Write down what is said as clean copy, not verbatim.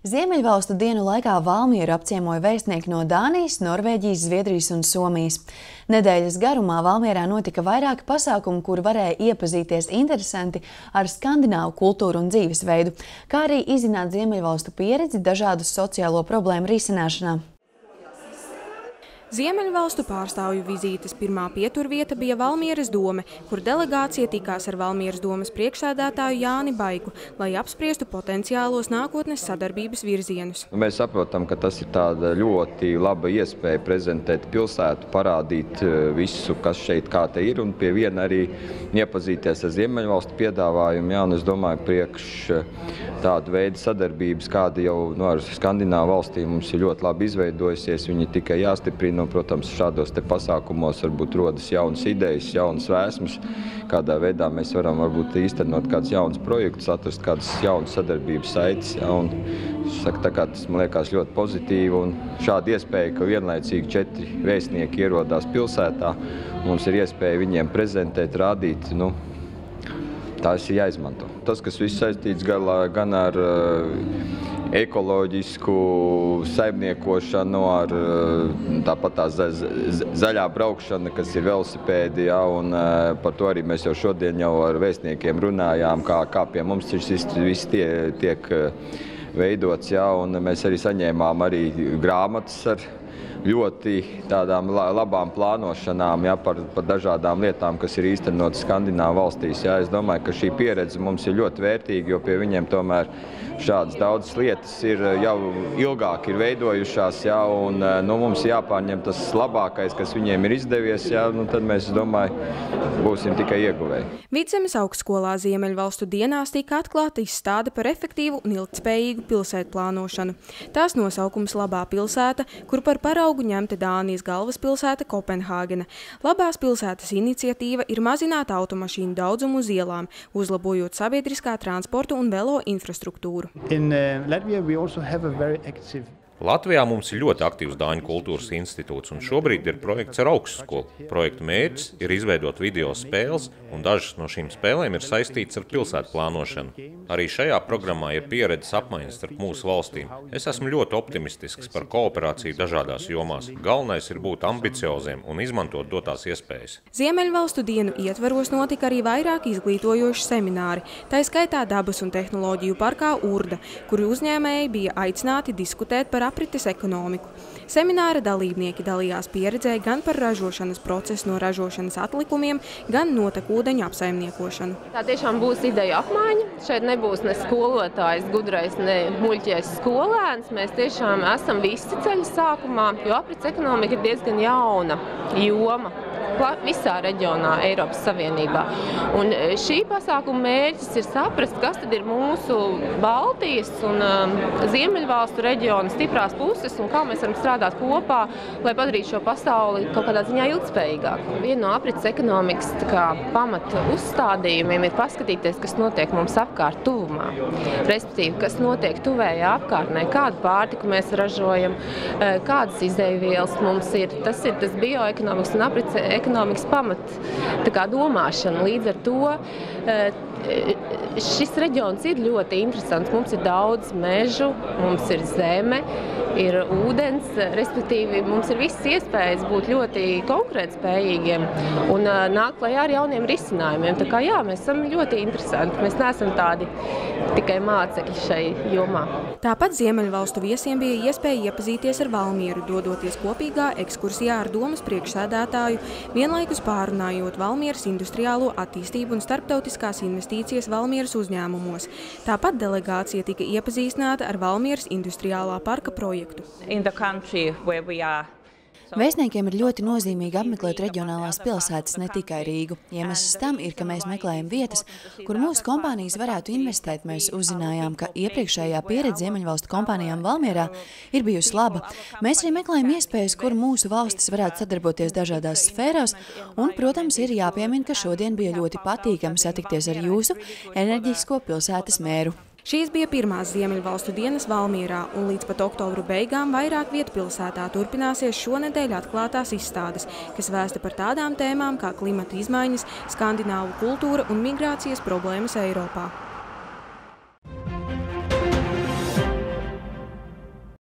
Ziemeļvalstu dienu laikā Valmieru apciemoja vēstnieki no Dānijas, Norvēģijas, Zviedrijas un Somijas. Nedēļas garumā Valmierā notika vairāki pasākumi, kur varēja iepazīties interesanti ar skandināvu kultūru un dzīvesveidu, kā arī izzināt Ziemeļvalstu pieredzi dažādu sociālo problēmu risināšanā. Ziemeļvalstu pārstāvju vizītes pirmā pieturvieta bija Valmieras dome, kur delegācija tikās ar Valmieras domes priekšsēdētāju Jāni Baiku, lai apspriestu potenciālos nākotnes sadarbības virzienus. Mēs saprotam, ka tas ir tāda ļoti laba iespēja prezentēt pilsētu, parādīt visu, kas šeit kā te ir, un pie viena arī iepazīties ar Ziemeļvalstu piedāvājumu. Jā, un es domāju, priekš tādu veidu sadarbības, kāda jau ar Skandināvu valstīm mums ir ļoti labi izveidojusies, viņi tikai jāstiprina. Protams, šādos te pasākumos varbūt rodas jaunas idejas, jaunas vēsmas, kādā veidā mēs varam varbūt īstenot kādus jaunus projektus, atrast kādas jaunas sadarbības saites. Ja, un, tā kā tas man liekas ļoti pozitīvi, un šāda iespēja, ka vienlaicīgi 4 vēstnieki ierodās pilsētā, mums ir iespēja viņiem prezentēt, rādīt, tās ir jāizmanto. Tas, kas viss saistīts gan ar ekoloģisku saimniekošanu, ar tāpat tā zaļā braukšana, kas ir velosipēdi, ja, un par to arī mēs jau šodien jau ar vēstniekiem runājām, kā pie mums šis viss tiek veidots, ja, un mēs arī saņēmām arī grāmatas ar ļoti tādām labām plānošanām, ja, par dažādām lietām, kas ir īstenotas Skandināvu valstīs. Ja. Es domāju, ka šī pieredze mums ir ļoti vērtīga, jo pie viņiem tomēr šādas daudzas lietas ir jau ilgāk ir veidojušās, ja, un mums jāpārņem tas labākais, kas viņiem ir izdevies, ja, tad mēs, domāju, būsim tikai ieguvēji. Vidzemes augstskolā Ziemeļvalstu dienās tika atklāta izstāde par efektīvu un ilgtspējīgu pilsētu plānošanu. Tās nosaukums Labā pilsēta, kur par paraugu ņemta Dānijas galvaspilsēta Kopenhāgena. Labās pilsētas iniciatīva ir mazināt automašīnu daudzumu uz ielām, uzlabojot sabiedriskā transportu un velo infrastruktūru. Latvijā mums ir ļoti aktīvs Dāņu kultūras institūts, un šobrīd ir projekts ar augstskolu. Projekta mērķis ir izveidot video spēles, un dažas no šīm spēlēm ir saistītas ar pilsētu plānošanu. Arī šajā programmā ir pieredzes apmaiņas starp mūsu valstīm. Es esmu ļoti optimistisks par kooperāciju dažādās jomās. Galvenais ir būt ambicioziem un izmantot dotās iespējas. Ziemeļvalstu dienu ietvaros notika arī vairāk izglītojoši semināri, tā skaitā dabas un tehnoloģiju parkā Urda, kuri uzņēmēji bija aicināti diskutēt par aprites ekonomiku. Semināra dalībnieki dalījās pieredzē gan par ražošanas procesu no ražošanas atlikumiem, gan notekūdeņu apsaimniekošanu. Tā tiešām būs ideja apmaiņa. Šeit nebūs ne skolotājs gudrais, ne muļķies skolēns. Mēs tiešām esam visi ceļa sākumā, jo aprits ekonomika ir diezgan jauna joma visā reģionā Eiropas Savienībā. Un šī pasākuma mērķis ir saprast, kas tad ir mūsu Baltijas un Ziemeļvalstu reģiona stiprās puses un kā mēs varam strādāt kopā, lai padarītu šo pasauli kaut kādā ziņā ilgtspējīgāku. Viena no aprits ekonomikas pamata uzstādījumiem ir paskatīties, kas notiek mums apkārt tuvumā. Respektīvi, kas notiek tuvējā apkārtnē, kādu pārtiku mēs ražojam, kādas izeivielas mums ir. Tas ir tas bioekonomikas un aprits ekonomikas pamat domāšana. Līdz ar to šis reģions ir ļoti interesants. Mums ir daudz mežu, mums ir zeme, ir ūdens, respektīvi mums ir visas iespējas būt ļoti konkurētspējīgiem un nāk klajā ar jauniem risinājumiem. Tā kā jā, mēs esam ļoti interesanti. Mēs neesam tādi tikai mācekļi šai jomā. Tāpat Ziemeļvalstu viesiem bija iespēja iepazīties ar Valmieru, dodoties kopīgā ekskursijā ar domas priekšsēdētāju, vienlaikus pārunājot Valmieras industriālo attīstību un starptautiskās investīcijas Valmieras uzņēmumos. Tāpat delegācija tika iepazīstināta ar Valmieras industriālā parka projektu. Vēstniekiem ir ļoti nozīmīgi apmeklēt reģionālās pilsētas, ne tikai Rīgu. Iemesls tam ir, ka mēs meklējam vietas, kur mūsu kompānijas varētu investēt. Mēs uzzinājām, ka iepriekšējā pieredze Ziemeļvalstu kompānijām Valmierā ir bijusi laba. Mēs arī meklējam iespējas, kur mūsu valstis varētu sadarboties dažādās sfērās, un, protams, ir jāpiemina, ka šodien bija ļoti patīkami satikties ar jūsu enerģisko pilsētas mēru. Šīs bija pirmās Ziemeļvalstu dienas Valmierā, un līdz pat oktobra beigām vairāk vietu pilsētā turpināsies šonedēļ atklātās izstādes, kas vēsta par tādām tēmām kā klimata izmaiņas, skandināvu kultūra un migrācijas problēmas Eiropā.